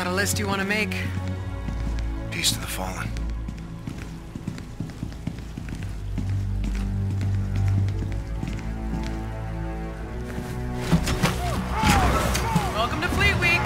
Got a list you want to make? Peace to the fallen. Welcome to Fleet Week!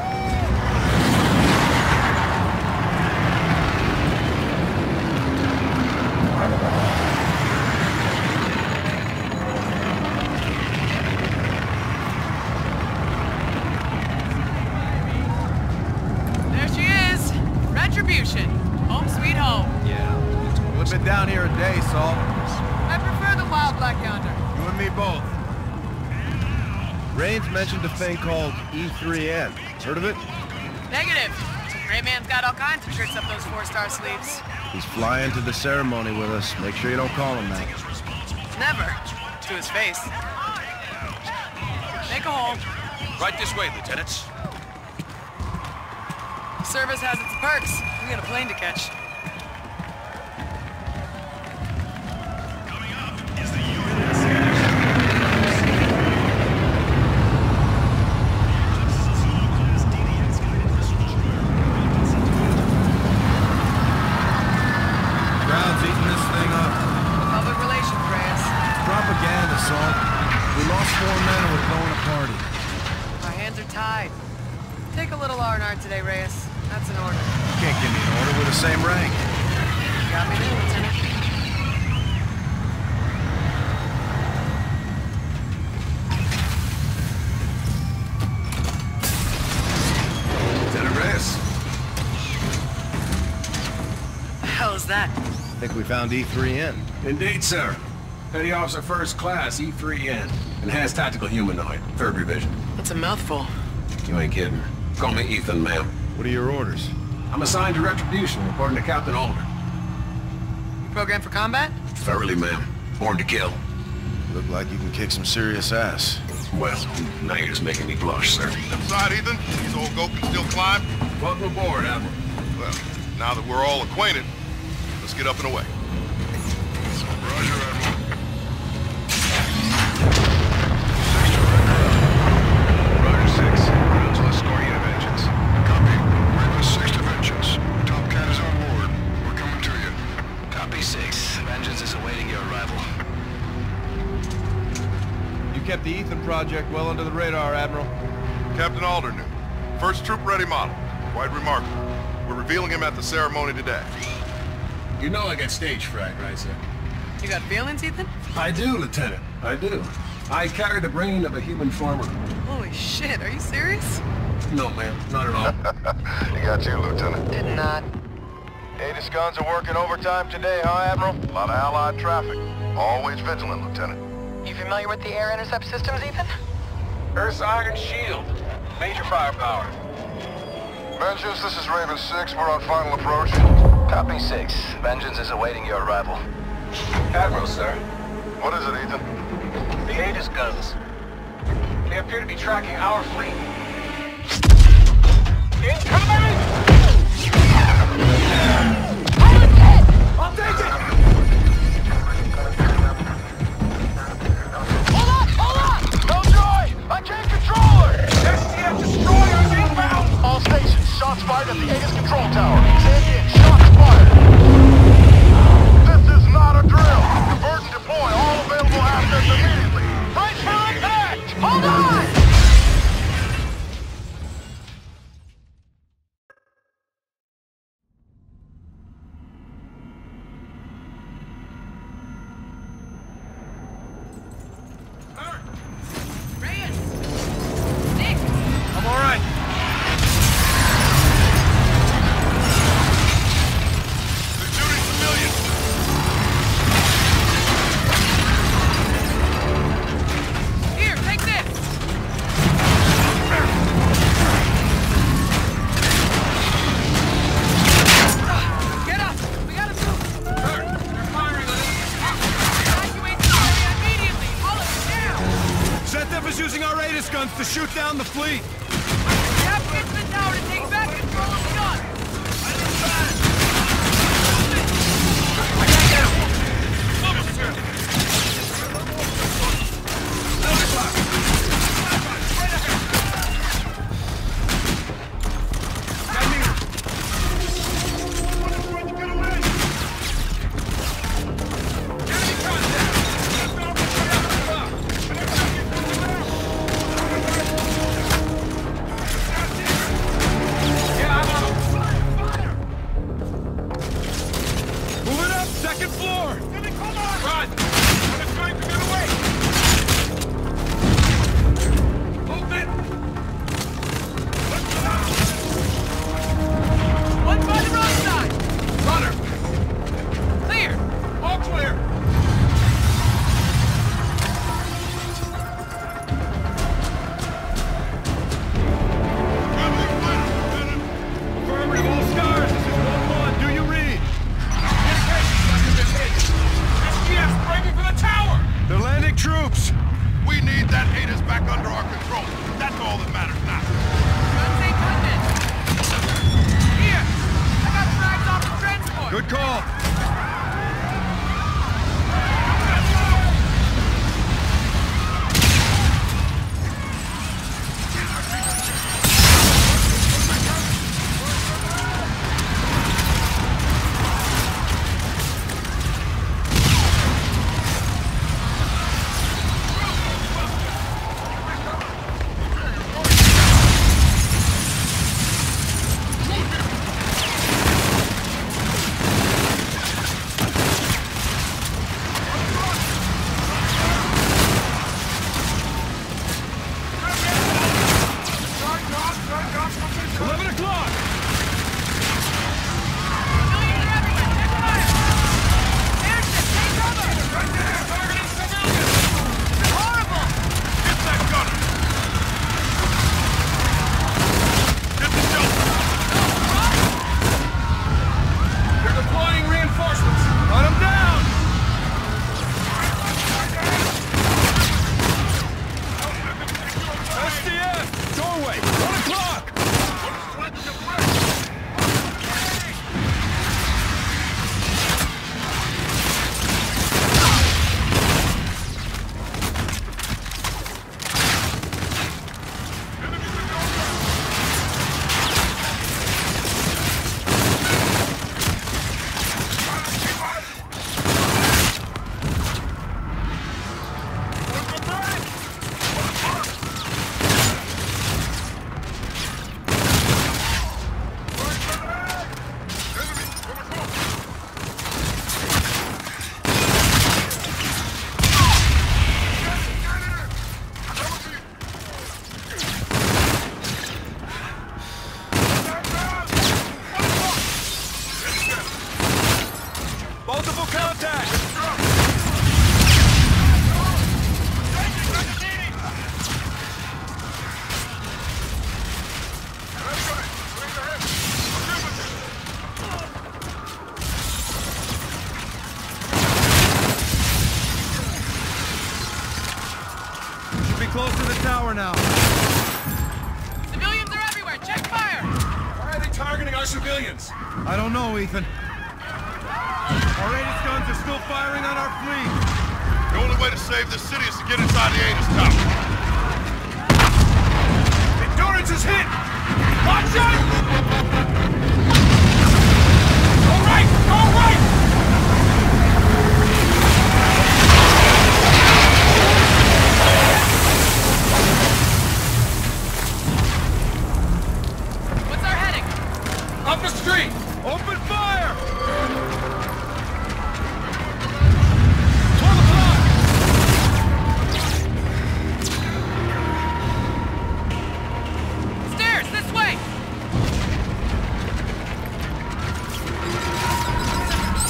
There she is! Retribution! Home sweet home. Yeah. We've been down here a day, Saul. I prefer the wild black yonder. You and me both. Raines mentioned a thing called E3N. Heard of it? Negative. Gray Man's got all kinds of tricks up those 4-star sleeves. He's flying to the ceremony with us. Make sure you don't call him that. Never. To his face. Make a hole. Right this way, Lieutenants. Service has its perks. We got a plane to catch. Crowd's eating this thing up. Public relations, Reyes. Propaganda, Saul. We lost 4 men and we're throwing a party. My hands are tied. Take a little R&R today, Reyes. That's an order. You can't give me an order with the same rank. Got me there, Lieutenant. Lieutenant Reyes. The hell is that? I think we found E3N. Indeed, sir. Petty Officer First Class, E3N. Enhanced Tactical Humanoid, 3rd Revision. That's a mouthful. You ain't kidding. Call me Ethan, ma'am. What are your orders? I'm assigned to Retribution, reporting to Captain Alder. You programmed for combat? Thoroughly, ma'am. Born to kill. Look like you can kick some serious ass. Well, now you're just making me blush, sir. Inside, Ethan? These old goat can still climb? Welcome aboard, Admiral. Well, now that we're all acquainted, let's get up and away. Roger, Admiral. Roger 6. Grounds will escort you to Vengeance. Copy. Raven 6 to Vengeance. Top Cat is on board. We're coming to you. Copy 6. Vengeance is awaiting your arrival. You kept the Ethan project well under the radar, Admiral. Captain Alder knew. First troop-ready model. Quite remarkable. We're revealing him at the ceremony today. You know I got stage fright, right, sir? You got feelings, Ethan? I do, Lieutenant. I do. I carry the brain of a human farmer. Holy shit, are you serious? No, ma'am. Not at all. He got you, Lieutenant. Did not. Aegis guns are working overtime today, huh, Admiral? A lot of Allied traffic. Always vigilant, Lieutenant. You familiar with the air intercept systems, Ethan? Earth's Iron Shield. Major firepower. Vengeance, this is Raven 6. We're on final approach. Copy 6. Vengeance is awaiting your arrival. Admiral, sir. What is it, Ethan? The Aegis guns. They appear to be tracking our fleet. Incoming! I'll take it! Hold on! Killjoy! I can't control her! STF destroyers inbound! All stations, shots fired at the Aegis control tower. Send in, shots fired! This is not a drill! Divert and deploy all available assets immediately! Brace for impact! Hold on! Reyes! Nick! I'm all right. They're shooting civilians! Here, take this! Get up! We gotta move! They're firing on us! Evacuate the area immediately! Hold it down! ZF is using our Aegis guns to shoot down the fleet. Cap gets the tower to take back control of the gun! I can't get him! Second floor! Run! It's going to get away! Move it! One by the roadside! Runner! Clear! All clear! Affirmative, all stars. This is 1-1. Do you read? SGF's breaking for the tower! They're landing troops. We need that haters back under our control. That's all that matters now. Guns ain't cutting it! Here! I got frags off the transport! Good call. Multiple contact! Should be close to the tower now. Civilians are everywhere! Check fire! Why are they targeting our civilians? I don't know, Ethan. Our Aegis guns are still firing on our fleet. The only way to save this city is to get inside the Aegis tower. Endurance is hit! Watch out! Go right! Go right! What's our heading? Up the street! Open fire! Stairs, this way!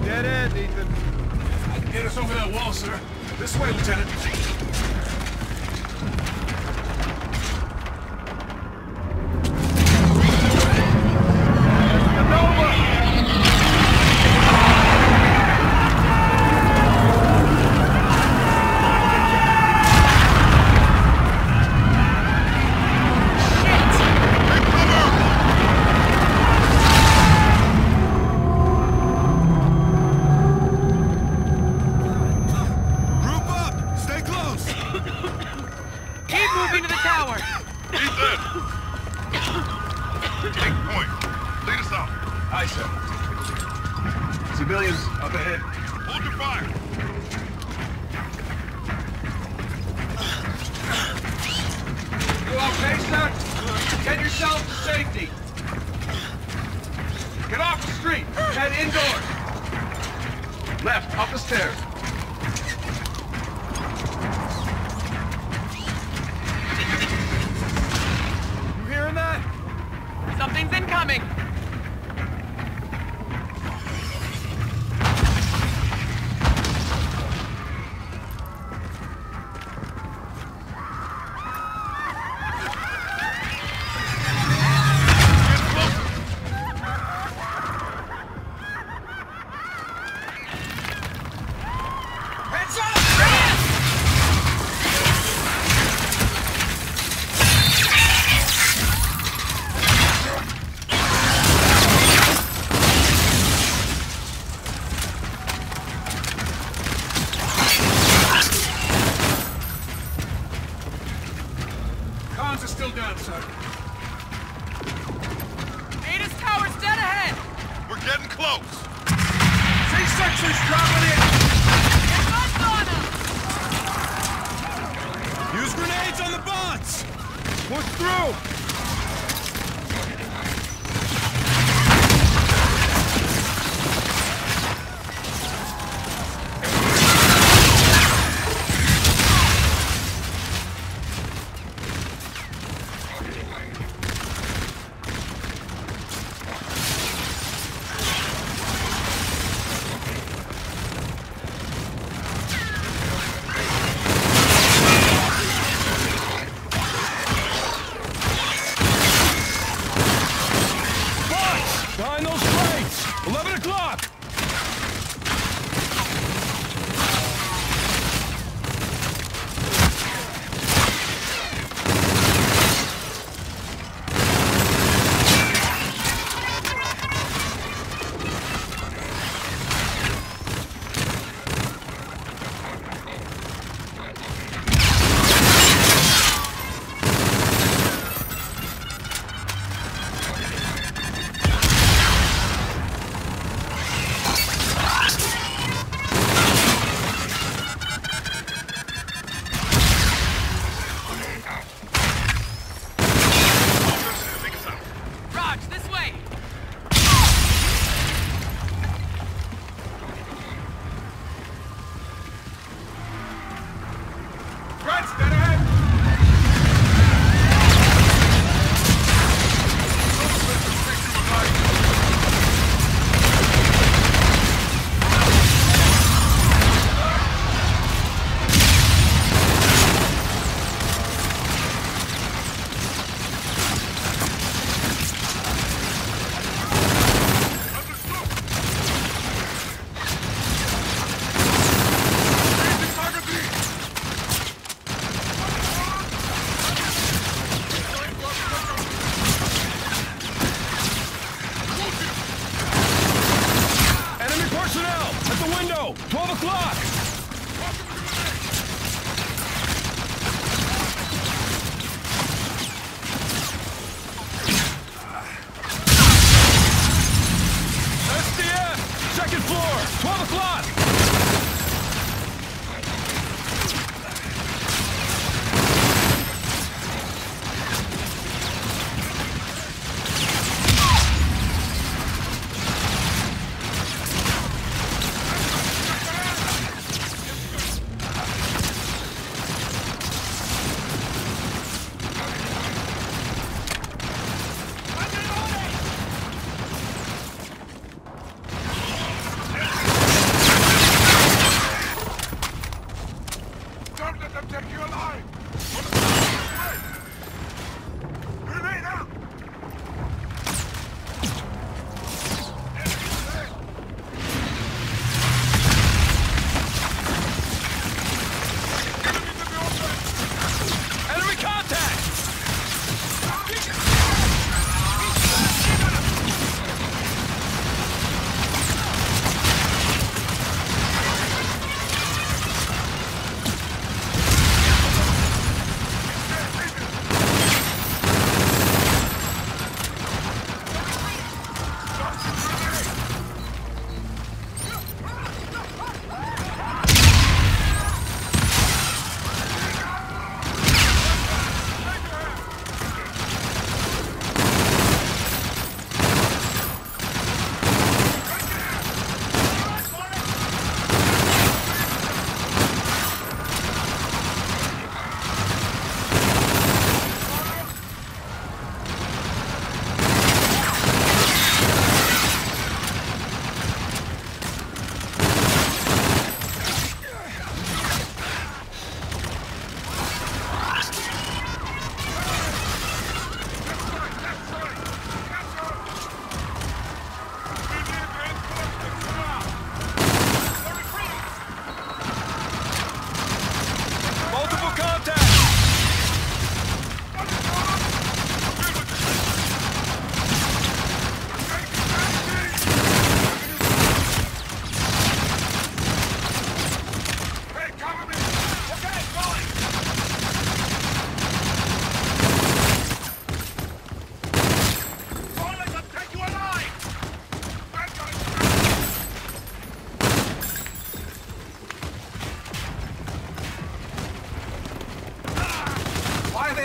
Dead end, Ethan. I can get us over that wall, sir. This way, Lieutenant. Civilians up ahead. Hold your fire. You okay, sir? Get yourself to safety. Get off the street. Head indoors. Left, up the stairs. You hearing that? Something's incoming. Comms are still down, sir. Datus Tower's dead ahead. We're getting close. C-section's dropping in. Get guns on them. Use grenades on the bots! Push through! Behind those crates! 11 o'clock! Raj, this way. Threats, dead ahead. Enemy personnel! At the window! 12 o'clock! SDF! Second floor! 12 o'clock!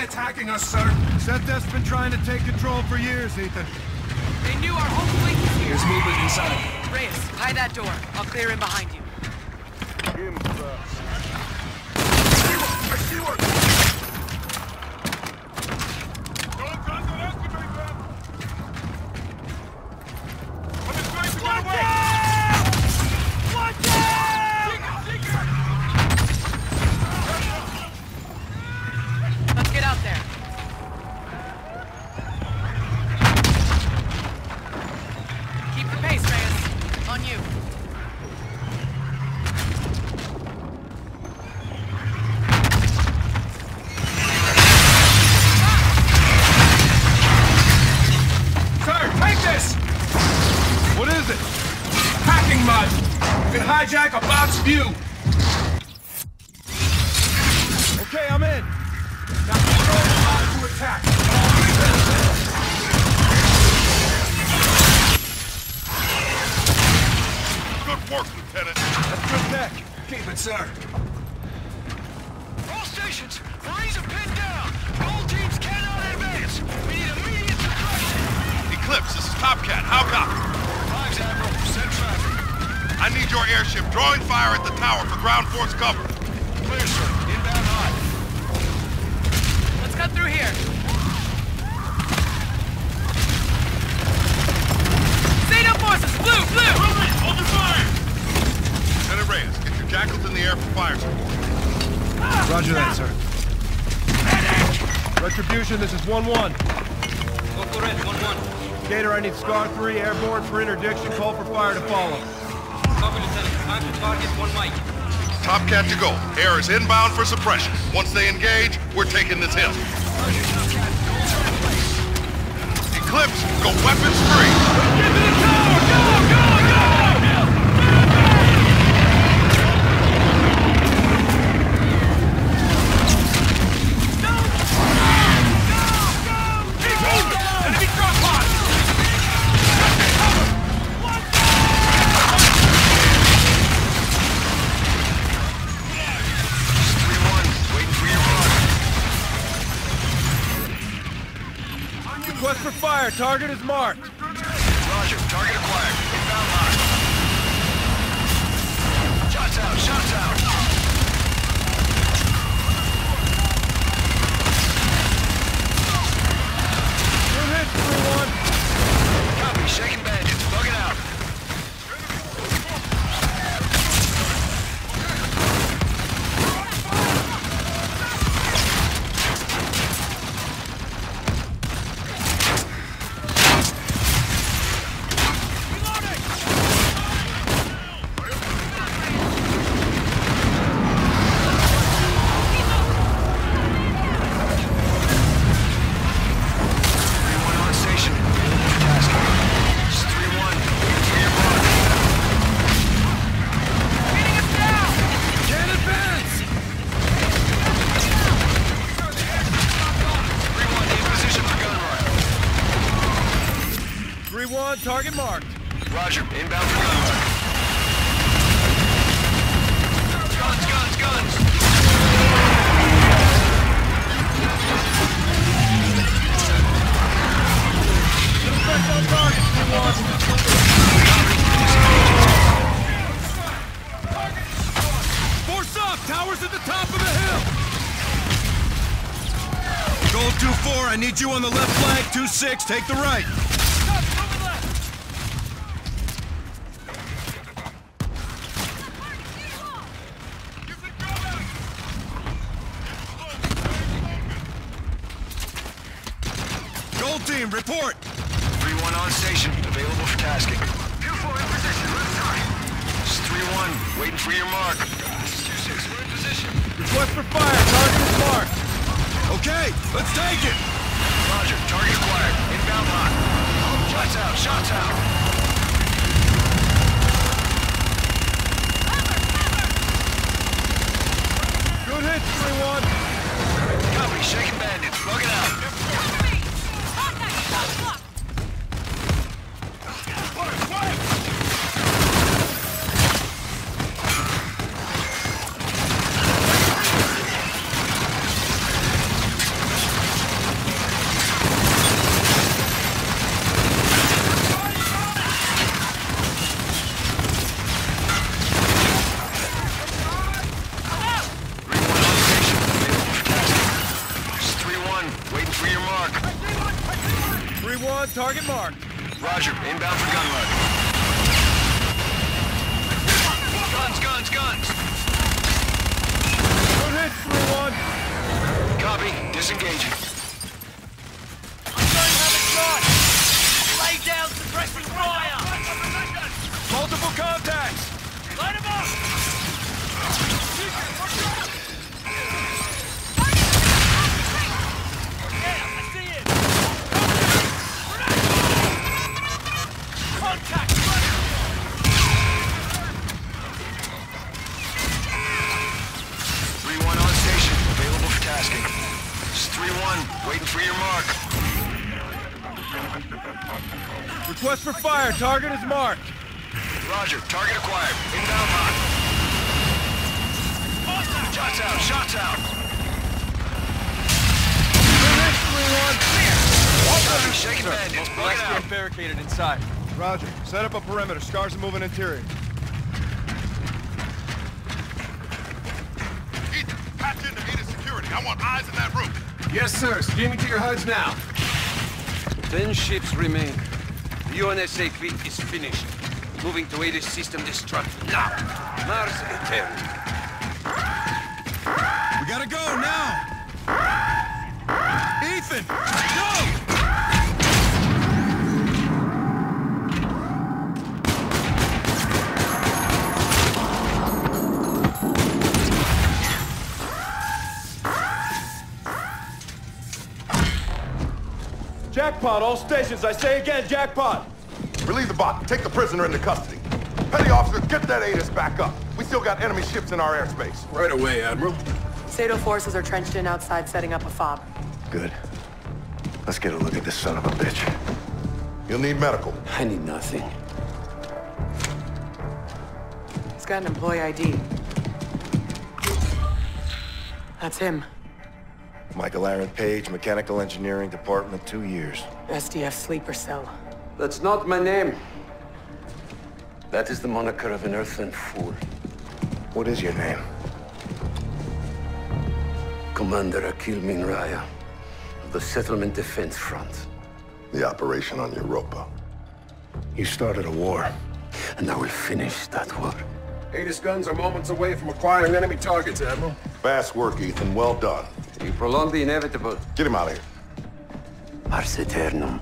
they attacking us, sir? Seth's been trying to take control for years, Ethan. They knew our whole fleet was here. There's movement inside. Reyes, hide that door. I'll clear in behind you. I see one! Let's get out there. Keep the pace, Reyes. On you. Sir, take this! What is it? Packing mud! You can hijack a box view! Okay, I'm in. Now control the line to attack! Good work, Lieutenant. That's good tech. Keep it, sir. All stations, Marines are pinned down. Gold teams cannot advance. We need immediate suppression. Eclipse, this is Top Cat. How copy? Fives, Admiral. Send traffic. I need your airship drawing fire at the tower for ground force cover. Clear, sir. Inbound hot. Let's cut through here. Zeta forces! Blue! Blue! Open fire! Lieutenant Reyes, get your jackals in the air for fire support. Roger that, sir. Retribution, this is 1-1. Local red, 1-1. Gator, I need Scar 3 airborne for interdiction. Call for fire to follow. Copy, Lieutenant. Time to target, 1 mic. Top Cat to go. Air is inbound for suppression. Once they engage, we're taking this hill. Eclipse, go weapons free. Request for fire. Target is marked. Roger. Target acquired. Inbound hot. Shots out. Shots out. Good hit, 3-1. Copy. Shaking bandits. Bug it out. Target marked. Roger. Inbound for gunfire. Guns, guns, guns! Suspect on target, 3-1. Force up! Tower's at the top of the hill! Gold 2-4, I need you on the left flank. 2-6, take the right. Team, report! 3-1 on station, available for tasking. 2-4 in position, left side. This is 3-1, waiting for your mark. This is 2-6, we're in position. Request for fire, target is marked. Okay, let's take it! Roger, target acquired, inbound hot. Shots out, shots out. Good hit, 3-1. Copy, shaking bandits, bug it out. target marked. Roger. Inbound for gun run. Guns! Good hit, 3-1. Copy. Disengaging. Lay down suppressing fire! Multiple contacts. Light him up! Yeah, I see it! Contact! 3-1 on station. Available for tasking. It's 3-1. Waiting for your mark. Request for fire. Target is marked. Roger. Target acquired. Inbound hot. Shots out. Good hit, 3-1. Shaking bandits. Bug it out. Barricaded inside. Roger. Set up a perimeter. Scars are moving interior. Ethan, patch into ATIS security. I want eyes in that room. Yes, sir. Streaming to your HUDs now. 10 ships remain. The UNSA fleet is finished. Moving to ATIS system destruct now. Mars Eternum. We gotta go now! Ethan! Go! Jackpot, all stations, I say again, jackpot! Relieve the bot. Take the prisoner into custody. Petty officer, get that ATIS back up. We still got enemy ships in our airspace. Right away, Admiral. Sado forces are trenched in outside setting up a fob. Good. Let's get a look at this son of a bitch. You'll need medical. I need nothing. He's got an employee ID. That's him. Michael Aaron Page, Mechanical Engineering Department, 2 years. SDF sleeper cell. That's not my name. That is the moniker of an earthling fool. What is your name? Commander Akil Minraya of the Settlement Defense Front. The operation on Europa. You started a war. And I will finish that war. ATIS guns are moments away from acquiring enemy targets, Admiral. Fast work, Ethan. Well done. You prolong the inevitable. Get him out of here. Mars Eternum.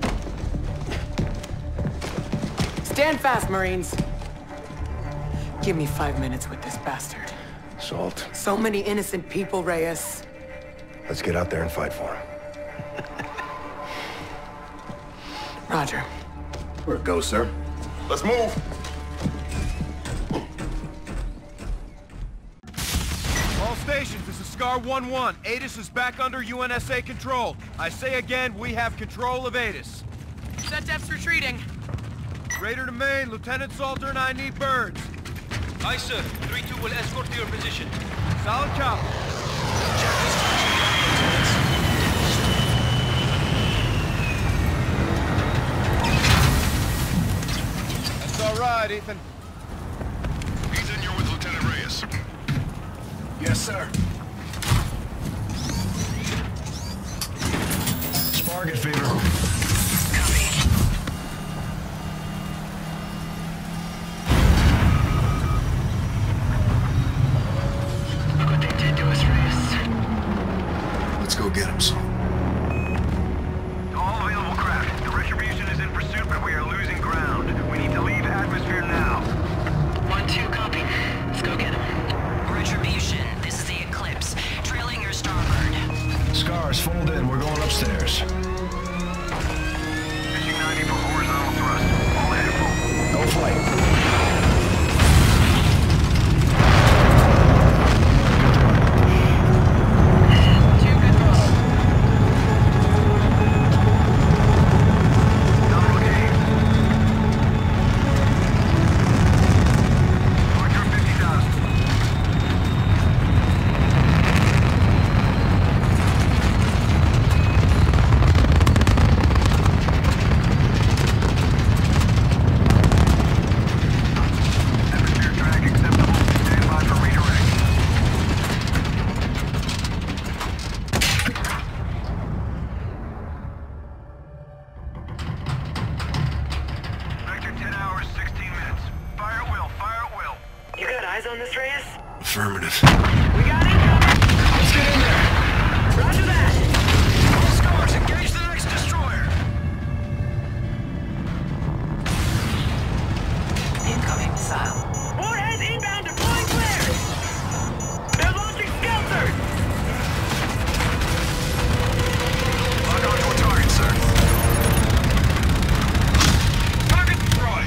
Stand fast, Marines. Give me 5 minutes with this bastard. Salt. So many innocent people, Reyes. Let's get out there and fight for him. Roger. Where it goes, sir? Let's move. All stations, this is Scar 1-1. ATIS is back under UNSA control. I say again, we have control of ATIS. ZDEF's retreating. Raider to main, Lieutenant Salter and I need birds. Aye, sir. 3-2 will escort to your position. Solid copy. That's all right, Ethan. Ethan, you're with Lieutenant Reyes. Yes, sir. Target fever. Let's go get him, son. All available craft. The Retribution is in pursuit, but we are losing ground. We need to leave atmosphere now. 1-2, copy. Let's go get him. Retribution, this is the Eclipse. Trailing your starboard. Scars, fold in. We're going upstairs. Eyes on this, Reyes? Affirmative. We got incoming! Let's get in there. Roger that! All scores, engage the next destroyer. Incoming missile. Warheads inbound, deploying flares! They're launching Skelters! Lock onto a target, sir. Target destroyed!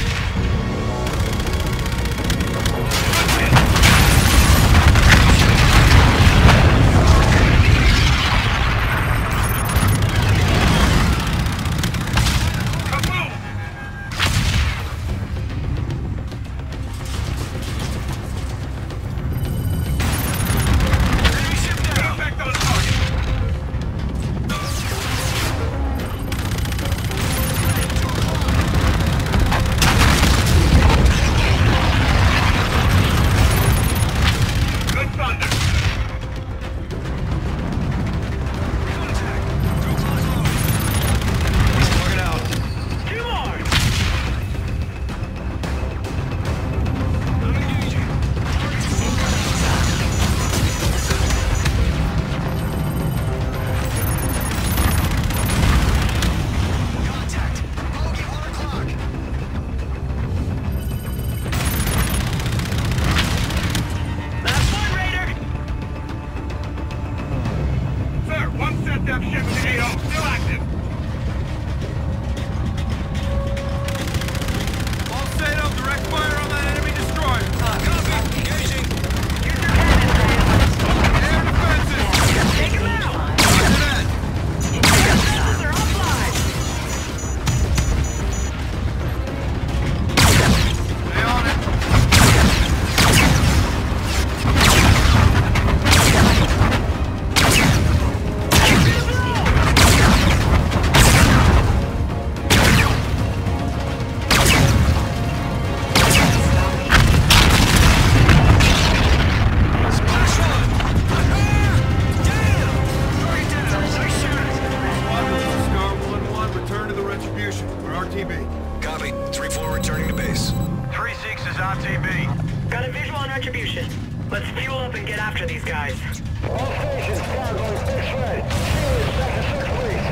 Copy. 3-4 returning to base. 3-6 is RTB. Got a visual on retribution. Let's fuel up and get after these guys. All stations, cargo is fixed ready. Serious, sector 6, please.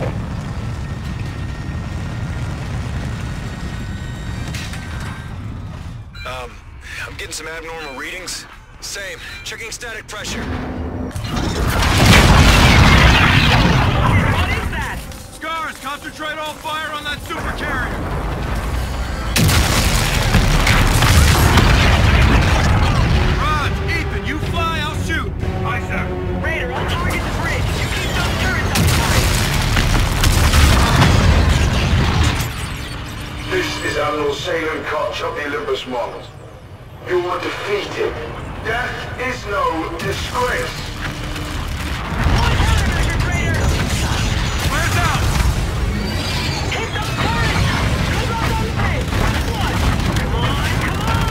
I'm getting some abnormal readings. Same. Checking static pressure. What is that? Scars, concentrate all fire on that super carrier! Rod, Ethan, you fly, I'll shoot! Aye, sir. Raider, I'll target the bridge. You keep those turrets outside. This is Admiral Salem Koch of the Olympus models. You were defeated. Death is no disgrace. Flares out! Hit those turrets! Good luck on base! One! Come on, come on!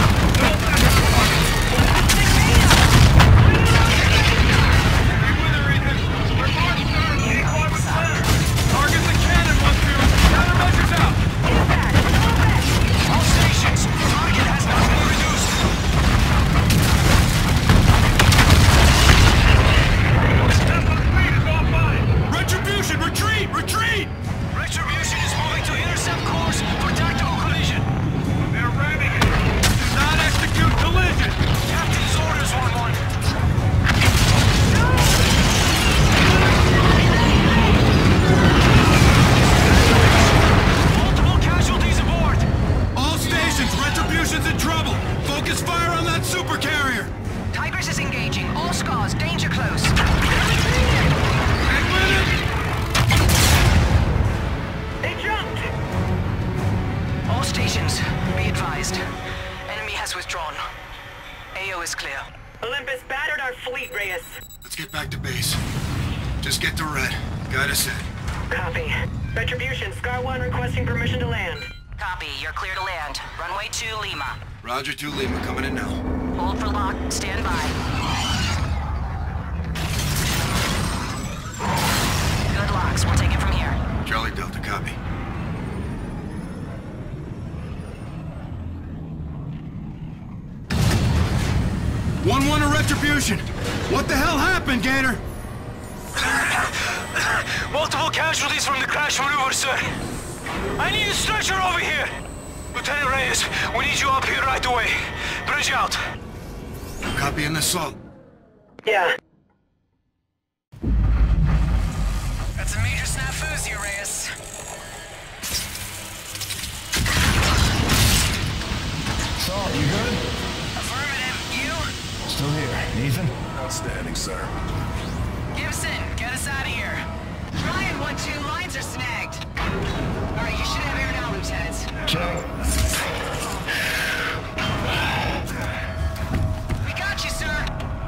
Target the cannon, 1-2! Countermeasures out! All stations, target has not been reduced. Retribution, retreat! Retreat! Retribution is moving to intercept course for tactical collision. They're ramming it! Do not execute collision! Captain's orders, 1-1. Multiple casualties aboard. All stations, Retribution's in trouble! Focus fire on that super carrier! Tigris is engaging. All scars, danger close. Hang with it! They jumped! All stations, be advised. Enemy has withdrawn. AO is clear. Olympus battered our fleet, Reyes. Let's get back to base. Just get to Red. Guide us in. Copy. Retribution, Scar 1 requesting permission to land. Copy, you're clear to land. Runway 2, Lima. Roger 2 Lima coming in now. Hold for lock, stand by. Good locks, we'll take it from here. Charlie Delta, copy. 1-1 to Retribution. What the hell happened, Gator? Multiple casualties from the crash maneuver, sir. I need a stretcher over here. Lieutenant Reyes, we need you up here right away. Bridge out. Copy an assault. Yeah. That's a major snafu's here, Reyes. Saul, you good? Affirmative. You? Still here. Nathan? Outstanding, sir. Gibson, get us out of here. Ryan, 1-2, lines are snagged. All right, you should have air now, Lieutenant. Check. We got you, sir.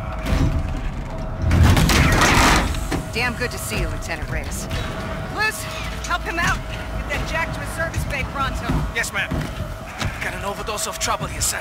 Damn good to see you, Lieutenant Reyes. Liz, help him out. Get that jack to his service bay pronto. Yes, ma'am. Got an overdose of trouble here, sir.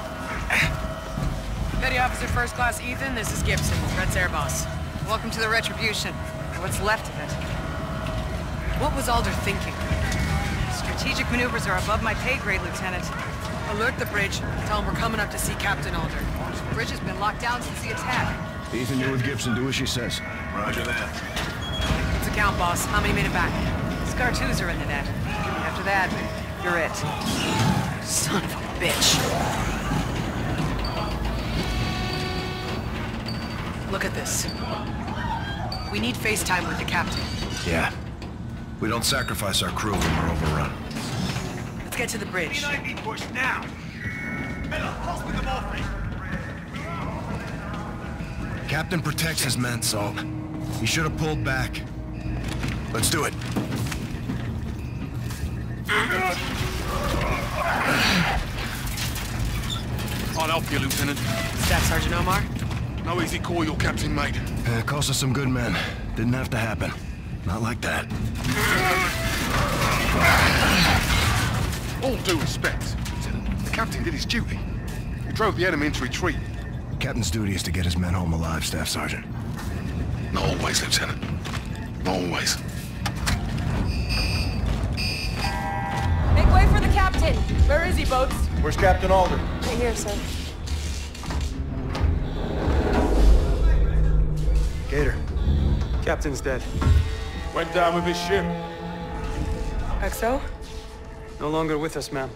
Petty Officer First Class Ethan, this is Gibson, Red's air boss. Welcome to the Retribution, or what's left of it. What was Alder thinking? Strategic maneuvers are above my pay grade, Lieutenant. Alert the bridge. Tell him we're coming up to see Captain Alder. The bridge has been locked down since the attack. Ethan, you're with Gibson. Do as she says. Roger that. What's the count, boss? How many made it back? Scar 2s are in the net. After that, you're it. Son of a bitch. Look at this. We need FaceTime with the captain. Yeah. We don't sacrifice our crew when we're overrun. Let's get to the bridge. Be pushed now. Miller, toss me the morphine. Captain protects his men, Salt. He should have pulled back. Let's do it. I'll help you, Lieutenant. Staff Sergeant Omar? No easy call, your captain, mate. It cost us some good men. Didn't have to happen. Not like that. All due respect, Lieutenant. The captain did his duty. He drove the enemy into retreat. Captain's duty is to get his men home alive, Staff Sergeant. Not always, Lieutenant. Not always. Make way for the captain! Where is he, Boats? Where's Captain Alder? Right here, sir. Gator. Captain's dead. Went down with his ship. XO? No longer with us, ma'am.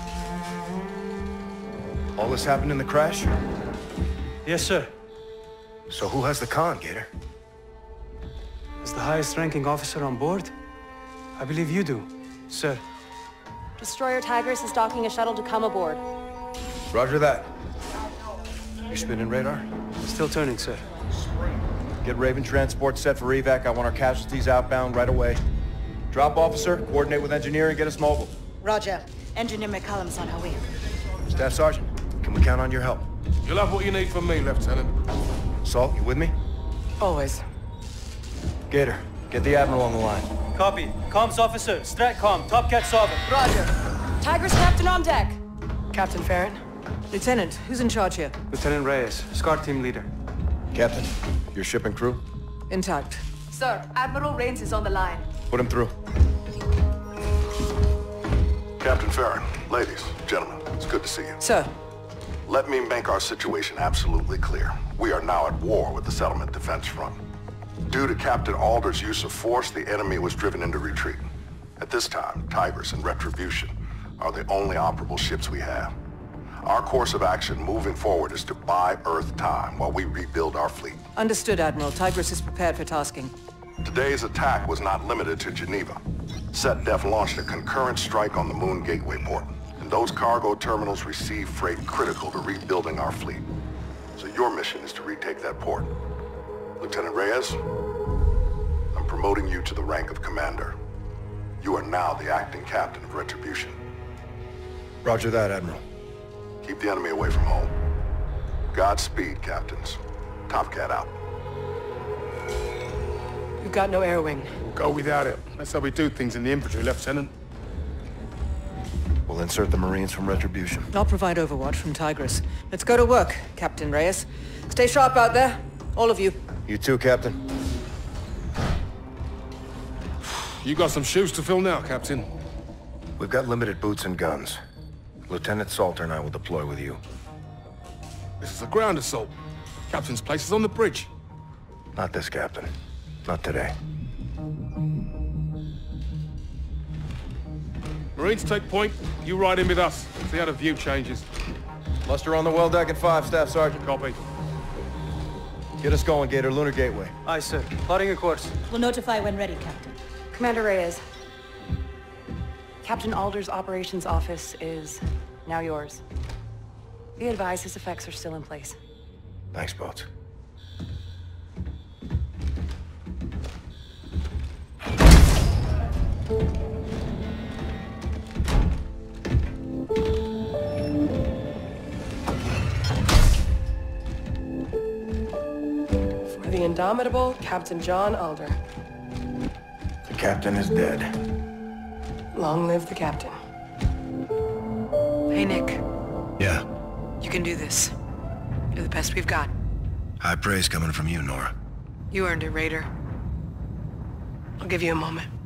All this happened in the crash? Yes, sir. So who has the con, Gator? As the highest-ranking officer on board, I believe you do, sir. Destroyer Tigris is docking a shuttle to come aboard. Roger that. You spinning radar? Still turning, sir. Get Raven transport set for evac. I want our casualties outbound right away. Drop officer, coordinate with engineer and get us mobile. Roger. Engineer McCullum's on her way. Staff Sergeant, can we count on your help? You'll have what you need from me, Lieutenant. Salt, you with me? Always. Gator, get the Admiral on the line. Copy. Comms officer, Stratcom, Top Cat Sovereign. Roger. Tigris captain on deck. Captain Farron? Lieutenant, who's in charge here? Lieutenant Reyes, SCAR team leader. Captain, your ship and crew? Intact. Sir, Admiral Rains is on the line. Put him through. Captain Farron, ladies, gentlemen, it's good to see you. Sir. Let me make our situation absolutely clear. We are now at war with the Settlement Defense Front. Due to Captain Alder's use of force, the enemy was driven into retreat. At this time, Tigris and Retribution are the only operable ships we have. Our course of action moving forward is to buy Earth time while we rebuild our fleet. Understood, Admiral. Tigris is prepared for tasking. Today's attack was not limited to Geneva. SetDef launched a concurrent strike on the Moon Gateway port, and those cargo terminals receive freight critical to rebuilding our fleet. So your mission is to retake that port. Lieutenant Reyes, I'm promoting you to the rank of commander. You are now the acting captain of Retribution. Roger that, Admiral. Keep the enemy away from home. Godspeed, captains. Top Cat out. We've got no air wing. We'll go without it. That's how we do things in the infantry, Lieutenant. We'll insert the Marines from Retribution. I'll provide overwatch from Tigris. Let's go to work, Captain Reyes. Stay sharp out there, all of you. You too, Captain. You got some shoes to fill now, Captain. We've got limited boots and guns. Lieutenant Salter and I will deploy with you. This is a ground assault. Captain's place is on the bridge. Not this, Captain. Not today. Marines take point. You ride in with us. See how the view changes. Muster on the well deck at 5, Staff Sergeant. Copy. Get us going, Gator. Lunar Gateway. Aye, sir. Plotting a course. We'll notify when ready, Captain. Commander Reyes. Captain Alder's operations office is now yours. Be advised his effects are still in place. Thanks, Boats. For the indomitable Captain John Alder. The captain is dead. Long live the captain. Hey, Nick. Yeah. You can do this. You're the best we've got. High praise coming from you, Nora. You earned it, Raider. I'll give you a moment.